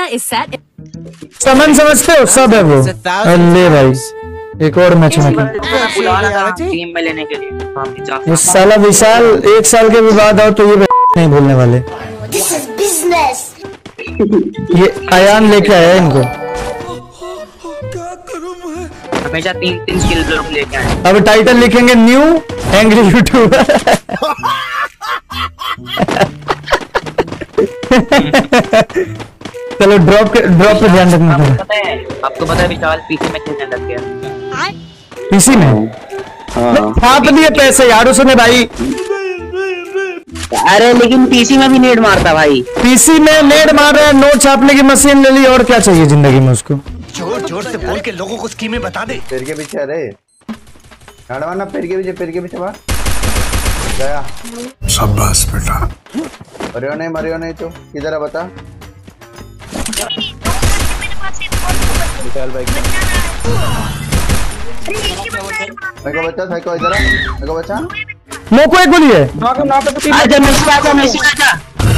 is set. समन समझते हो सब है वो। ले भाई एक और मैच में टीम में लेने के लिए ये साला विशाल 1 साल के भी बाद आओ तो ये नहीं भूलने वाले। This is business. ये अयान लेके आया इनको। हमेशा 3 स्किल ब्लॉक लेके आए। अब टाइटल लिखेंगे न्यू एंग्री यूट्यूबर। चलो ड्रॉप पे ध्यान रखना। आपको पता है विशाल पीसी में खेलने लग गया। पीसी में छाप दिए पैसे यार उसने भाई। अरे लेकिन पीसी में भी नेट मारता भाई। पीसी में नेट मार रहा है, नोट छापने की मशीन ले ली, और क्या चाहिए जिंदगी में उसको। जोर जोर से बोल के लोगों को स्कीमें बता दे। पेड़ के पीछे अरे हड़वाना, पेड़ के पीछे बा गया। शाबाश बेटा। मरियो नहीं तो किधर है बता। मेरे को बच्चा साइको इधर आ, मेरे को बच्चा मोको एक गोली है। आजा आजा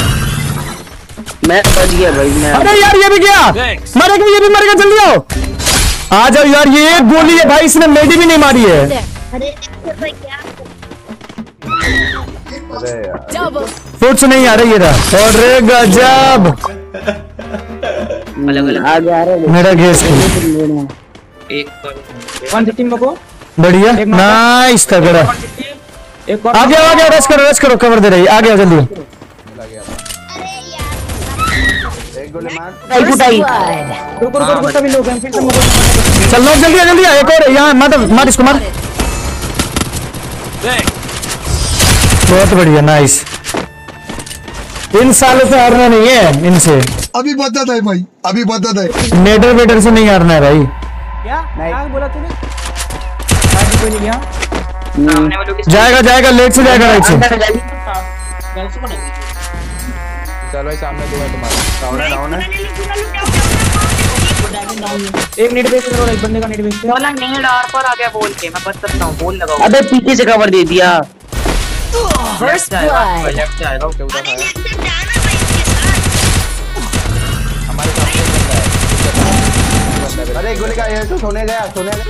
मैं बच गया भाई मैं। अरे यार ये भी गया, मरेगा, ये भी मरेगा, जल्दी आओ आ जाओ यार। ये एक गोली है भाई, इसने मेडी भी नहीं मारी है। अरे यार कुछ नहीं आ रहा ये रहा। और गजब आ गया। मेरा गैस एक बढ़िया नाइस तगड़ा। आ गया रश करो कवर दे रही। आ गया जल्दी। एक गोली मार। चल लो जल्दी एक और यहाँ मार इसको मार। बहुत बढ़िया नाइस। इन सालों से हारना नहीं है इनसे। अभी बता है भाई, अभी बता है। नेटर वेटर से नहीं हारना है भाई। क्या बोला तूने? जाएगा लेट से जाएगा राइट से। चल भाई सामने दो है तुम्हारा। डाउन है। एक नेट बेस करो, एक बंदे का नेट बेस। वाला नेट आर पर आ गया बोल के मैं बच सकता हूं। बोल लगाओ। अबे पीछे से कवर दे दिया। First blood. लेफ्ट से आएगा। अरे गोली का ये तो सोने गया।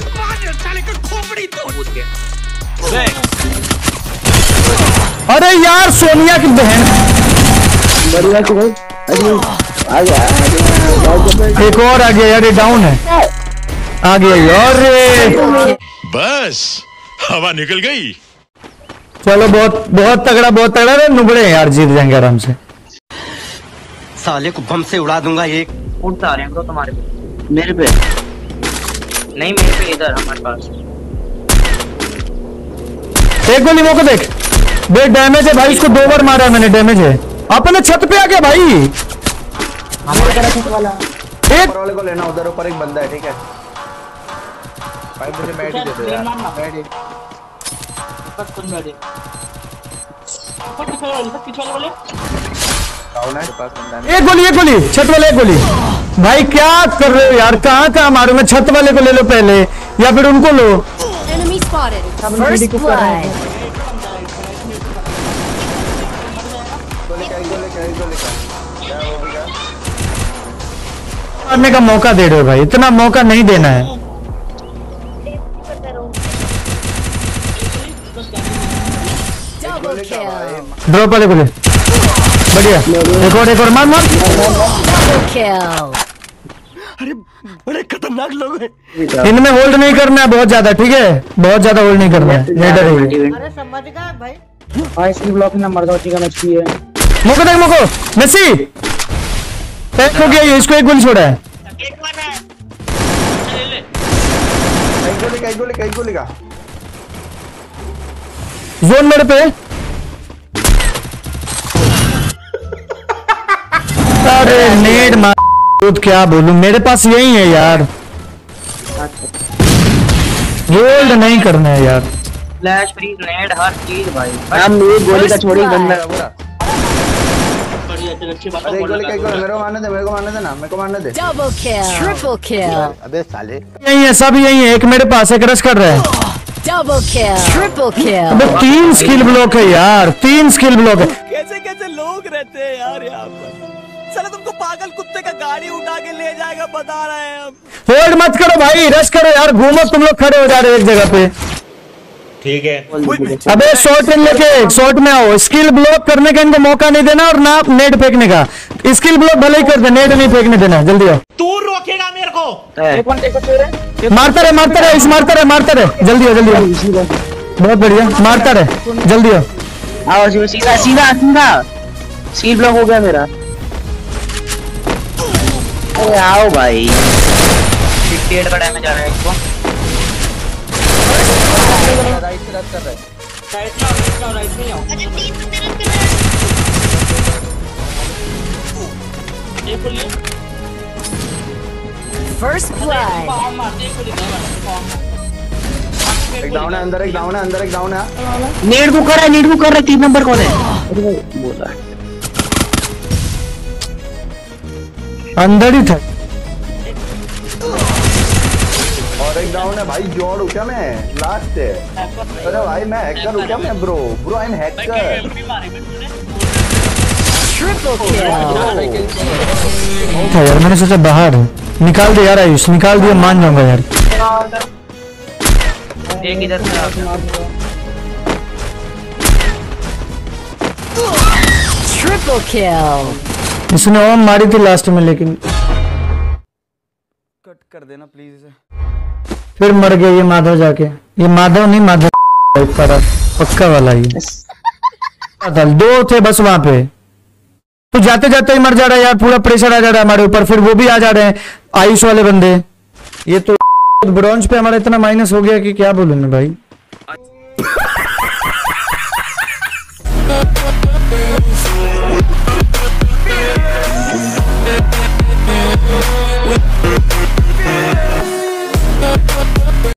अरे यार सोनिया की बहन। एक और आ गया यार, ये डाउन है। आ गया यार। बस हवा निकल गई। चलो बहुत तगड़ा रे। नुबड़े यार जीत जाएंगे आराम से। साले को बम से उड़ा दूंगा। एक उड़ता आ रहे हैं तुम्हारे पे। मेरे पे नहीं, मेरे पे इधर हमारे पास। एक गोली मौका देख डैमेज है भाई। इसको 2 बार मारा है मैंने, डैमेज है। अपने छत पे आ गया भाई। ऊपर वाले को लेना, उधर ऊपर एक बंदा है ठीक है भाई। मुझे मैच दे दो यार। एक गोली छत वाले। एक गोली भाई क्या कर रहे हो यार। कहाँ मारू मैं। छत वाले को ले लो पहले या फिर उनको लो। Enemy spotted. First blood. मारने का मौका दे रहे हो भाई, इतना मौका नहीं देना है। Double kill. ड्रॉप वाले गोली बढ़िया। एक और मार। Double kill. अरे बड़े खतरनाक लोग हैं। इनमें होल्ड नहीं करना है बहुत ज्यादा, ठीक है। बहुत ज्यादा होल्ड नहीं करना है। अरे समझ गया भाई। हां इसकी ब्लॉक नंबर का ठीक है। मैच की है मोको मेसी पैक हो गया ये। इसको एक गोली छोड़ा है। कई गोली का जोन मेरे पे। अरे नेड मार। क्या बोलूं, मेरे पास यही है यार। होल्ड नहीं करना है यार। फ्लैश फ्रीज नेट हर चीज भाई। हम एक गोली का छोड़ी बंदा। अरे गोली मेरे को मारने दे। Double kill. Triple kill. अबे साले यही है, सब यही है। एक मेरे पास एक रश कर रहा है। Double kill. Triple kill. अबे 3 स्किल ब्लॉक है यार। 3 स्किल ब्लॉक है। कैसे लोग रहते हैं यार यहाँ पर। साला तुमको पागल कुत्ते का गाड़ी उठा के ले जाएगा बता रहे हैं हम। होल्ड मत करो भाई, रश करो यार, घूमो, तुम लोग खड़े हो जा रहे हो एक जगह पे। ठीक है। अबे शॉट लेके शॉट में आओ, स्किल ब्लॉक करने का इनको मौका नहीं देना और ना नेट फेंकने का। स्किल ब्लॉक भले ही कर दे, नेट नहीं फेंकने देना। जल्दी आओ, तू रोकेगा मेरे को। मारता रहे मारता रहे, इस मारता रहे मारता रहे। जल्दी आओ जल्दी आओ, बहुत बढ़िया, मारता रहे, जल्दी आओ। आओ सीधा सीधा सीधा, स्किल ब्लॉक हो गया मेरा। अरे आओ भाई, 58 का डैमेज आ रहा है इसको। राइट से रश कर रहा है। राइट में आओ। ये बोलिए First blood. पाव मारते हैं, कोई नहीं। एक डाउन है, अंदर एक डाउन है, अंदर एक डाउन है। नीड को कर रहा है, नीड को कर रहा है। 3 नंबर कौन है? अरे भाई बोल रहा है अंदर ही था। और एक डाउन है भाई। जोड़ हूँ क्या मैं? लास्ट है। अरे भाई मैं हैकर हूँ क्या मैं? Bro I am hacker. Triple kill. था यार, मैंने सोचा बाहर है। निकाल दे यार आयुष, निकाल दिया, मान जाऊंगा यार। एक इधर से आ गया। Triple kill. इसने ओम मारी थी लास्ट में, लेकिन कट कर देना प्लीज इसे। फिर मर गया ये माधव जाके। ये माधव नहीं, माधव पक्का वाला ये। दो थे बस वहां पे, तो जाते जाते ही मर जा रहा है यार। पूरा प्रेशर आ जा रहा है हमारे ऊपर, फिर वो भी आ जा रहे हैं आयुष वाले बंदे। ये तो ब्रॉन्ज पे हमारा इतना माइनस हो गया कि क्या बोलूं मैं भाई।